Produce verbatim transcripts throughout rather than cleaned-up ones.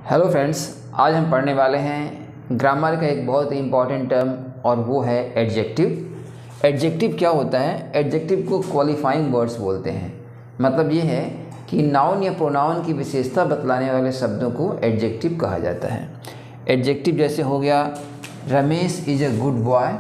Hello friends, आज हम पढ़ने वाले हैं ग्रामर का एक बहुत ही इम्पॉर्टेंट टर्म और वो है एडजेक्टिव। एडजेक्टिव क्या होता है? एडजेक्टिव को क्वालिफाइंग वर्ड्स बोलते हैं। मतलब ये है कि नाउन या प्रोनाउन की विशेषता बतलाने वाले शब्दों को एडजेक्टिव कहा जाता है। एडजेक्टिव जैसे हो गया Ramesh is a good boy,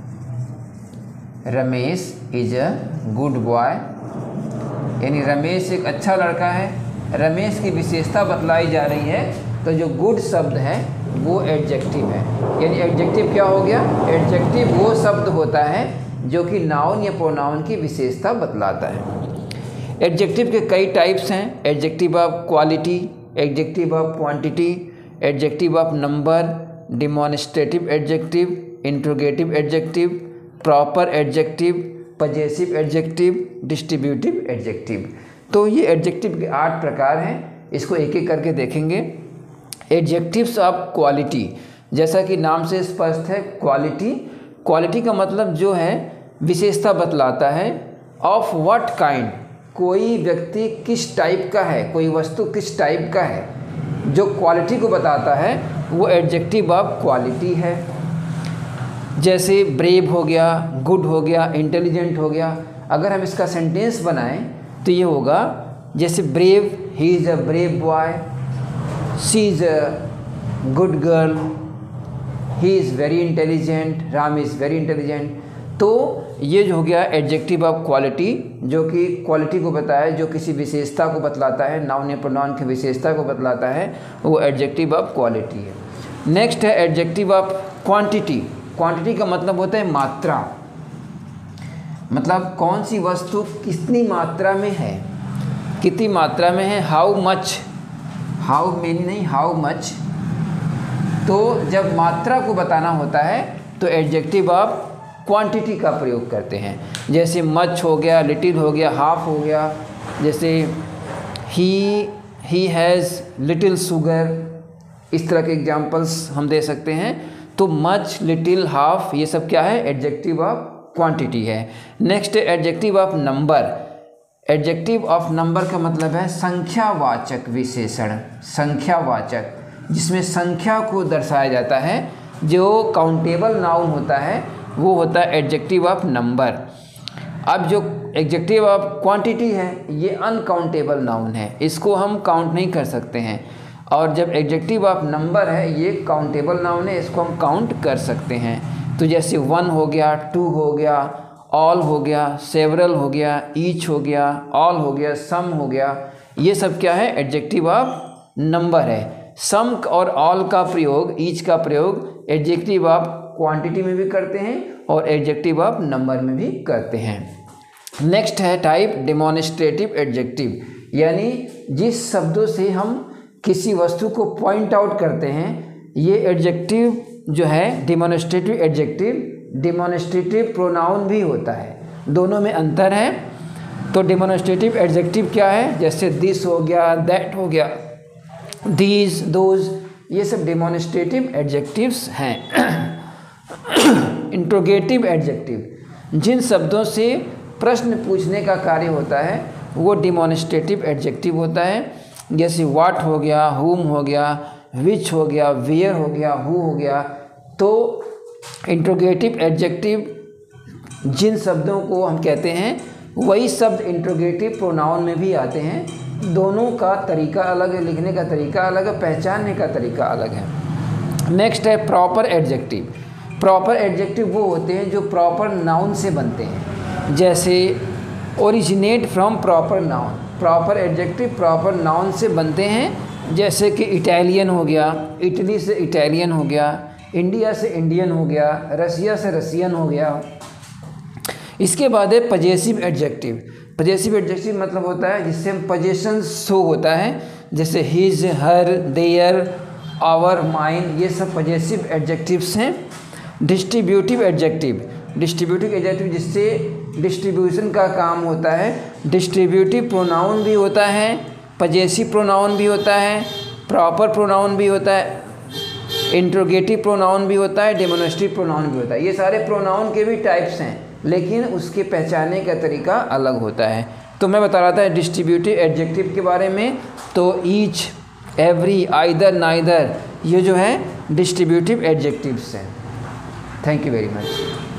Ramesh is a good boy, यानी रमेश एक अच्छा लड़का है। रमेश की विशेषता बतलाई जा रही है, तो जो गुड शब्द है वो एडजेक्टिव है। यानी एडजेक्टिव क्या हो गया? एडजेक्टिव वो शब्द होता है जो कि नाउन या प्रोनाउन की विशेषता बतलाता है। एडजेक्टिव के कई टाइप्स हैं। Adjective of quality, adjective of quantity, adjective of number, demonstrative adjective, interrogative adjective, proper adjective, possessive adjective, distributive adjective. तो ये एडजेक्टिव के आठ प्रकार हैं। इसको एक एक करके देखेंगे। एडजेक्टिव्स ऑफ क्वालिटी, जैसा कि नाम से स्पष्ट है, क्वालिटी। क्वालिटी का मतलब जो है विशेषता बतलाता है। ऑफ व्हाट काइंड, कोई व्यक्ति किस टाइप का है, कोई वस्तु किस टाइप का है, जो क्वालिटी को बताता है वो एडजेक्टिव ऑफ क्वालिटी है। जैसे ब्रेव हो गया, गुड हो गया, इंटेलिजेंट हो गया। अगर हम इसका सेंटेंस बनाएं तो ये होगा जैसे brave, he is a brave boy, she is a good girl, he is very intelligent, Ram is very intelligent. तो ये जो हो गया एडजेक्टिव ऑफ क्वालिटी, जो कि क्वालिटी को बताया, जो किसी विशेषता को बतलाता है, नाउन या प्रोनाउन की विशेषता को बतलाता है, वो एडजेक्टिव ऑफ क्वालिटी है। नेक्स्ट है एडजेक्टिव ऑफ क्वांटिटी। क्वांटिटी का मतलब होता है मात्रा, मतलब कौन सी वस्तु कितनी मात्रा में है, कितनी मात्रा में है। हाउ मच, हाउ मेनी नहीं, हाउ मच। तो जब मात्रा को बताना होता है तो एडजेक्टिव ऑफ क्वांटिटी का प्रयोग करते हैं। जैसे मच हो गया, लिटिल हो गया, हाफ हो गया। जैसे ही ही हैज़ लिटिल शुगर, इस तरह के एग्जांपल्स हम दे सकते हैं। तो मच, लिटिल, हाफ, ये सब क्या है? एडजेक्टिव ऑफ क्वांटिटी है। नेक्स्ट है adjective of number. Adjective of number का मतलब है संख्यावाचक विशेषण, संख्यावाचक, जिसमें संख्या को दर्शाया जाता है। जो काउंटेबल नाउन होता है वो होता है एडजेक्टिव ऑफ नंबर। अब जो एडजेक्टिव ऑफ क्वांटिटी है ये अनकाउंटेबल नाउन है, इसको हम काउंट नहीं कर सकते हैं। और जब एडजेक्टिव ऑफ नंबर है ये काउंटेबल नाउन है, इसको हम काउंट कर सकते हैं। तो जैसे वन हो गया, टू हो गया, ऑल हो गया, सेवरल हो गया, ईच हो गया, ऑल हो गया, सम हो गया, ये सब क्या है? एडजेक्टिव ऑफ नंबर है। सम और ऑल का प्रयोग, ईच का प्रयोग एडजेक्टिव ऑफ क्वांटिटी में भी करते हैं और एडजेक्टिव ऑफ नंबर में भी करते हैं। नेक्स्ट है टाइप डेमोन्स्ट्रेटिव एडजेक्टिव, यानी जिस शब्दों से हम किसी वस्तु को पॉइंट आउट करते हैं, ये एडजेक्टिव जो है डेमोन्स्ट्रेटिव एडजेक्टिव, डेमोन्स्ट्रेटिव प्रोनाउन भी होता है, दोनों में अंतर है। तो डेमोन्स्ट्रेटिव एडजेक्टिव क्या है? जैसे दिस हो गया, दैट हो गया, दीज, दोज, ये सब डेमोन्स्ट्रेटिव एडजेक्टिव्स हैं। इंट्रोगेटिव एडजेक्टिव, जिन शब्दों से प्रश्न पूछने का कार्य होता है वो डेमोन्स्ट्रेटिव एडजेक्टिव होता है। जैसे व्हाट हो गया, हुम हो गया, विच हो गया, वेयर हो गया, हु हो गया। तो इंट्रोगेटिव एडजेक्टिव जिन शब्दों को हम कहते हैं वही शब्द इंट्रोगेटिव प्रोनाउन में भी आते हैं। दोनों का तरीका अलग है, लिखने का तरीका अलग है, पहचानने का तरीका अलग है। नेक्स्ट है प्रॉपर एडजेक्टिव। प्रॉपर एडजेक्टिव वो होते हैं जो प्रॉपर नाउन से बनते हैं, जैसे originate from proper noun. Proper adjective proper noun से बनते हैं, जैसे कि इटालियन हो गया, इटली से इटालियन हो गया, इंडिया से इंडियन हो गया, रसिया से रसियन हो गया। इसके बाद है पजेसिव एडजेक्टिव। पजेसिव एडजेक्टिव मतलब होता है जिससे हम पजेशन शो होता है, जैसे his, her, their, our, mine, ये सब पजेसिव एडजेक्टिव्स हैं। डिस्ट्रीब्यूटिव एडजेक्टिव, डिस्ट्रीब्यूटिव एडजेक्टिव जिससे डिस्ट्रीब्यूशन का काम होता है। डिस्ट्रीब्यूटिव प्रोनाउन भी होता है, पजेसिव प्रोनाउन भी होता है, प्रॉपर प्रोनाउन भी होता है, इंट्रोगेटिव प्रोनाउन भी होता है, डेमोन्स्ट्रेटिव प्रोनाउन भी होता है। ये सारे प्रोनाउन के भी टाइप्स हैं, लेकिन उसके पहचानने का तरीका अलग होता है। तो मैं बता रहा था डिस्ट्रीब्यूटिव एडजेक्टिव के बारे में। तो ईच, एवरी, आइदर, नाइदर, ये जो है डिस्ट्रीब्यूटिव एडजेक्टिव्स हैं। Thank you very much.